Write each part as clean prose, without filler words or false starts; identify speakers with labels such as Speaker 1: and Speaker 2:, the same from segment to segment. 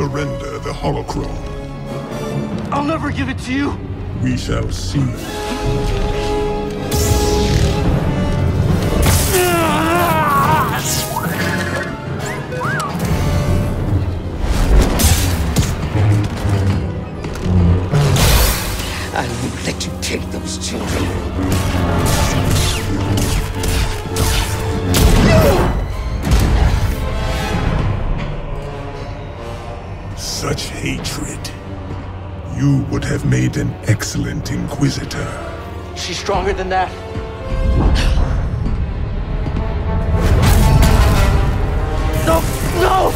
Speaker 1: surrender the holocron.
Speaker 2: I'll never give it to you.
Speaker 1: We shall see.
Speaker 3: I won't let you take those children.
Speaker 1: Such hatred. You would have made an excellent Inquisitor.
Speaker 2: She's stronger than that. No! No!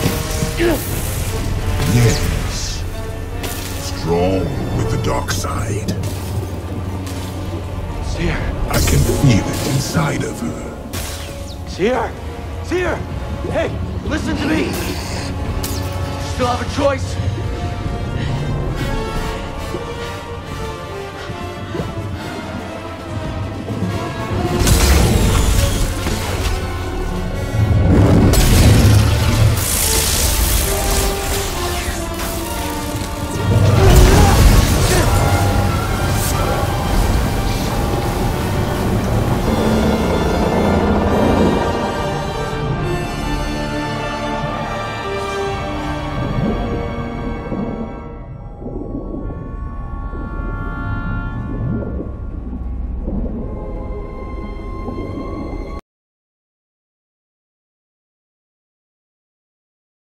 Speaker 1: Yes. Strong with the dark side.
Speaker 2: Cere.
Speaker 1: I can feel it inside of her.
Speaker 2: Cere! Cere! Hey, listen to me! You still have a choice.